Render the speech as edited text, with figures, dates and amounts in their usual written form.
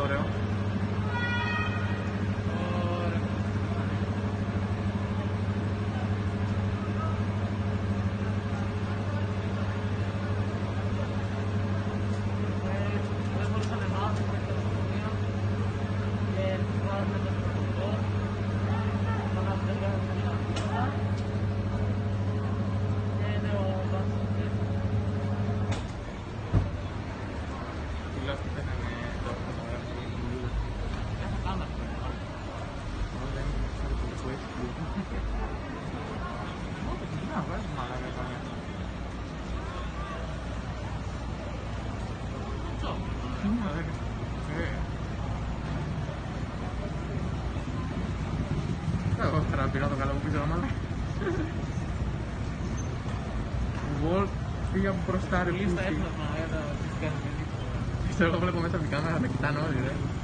ωραίο. Εγώ χαραπειρά το καλό που πίσω άμα. Βολτ πήγε από μπροστά ρε πούστη. Ξέρω, εγώ βλέπω μέσα από την κάμερα, με κοιτάνε όλοι ρε.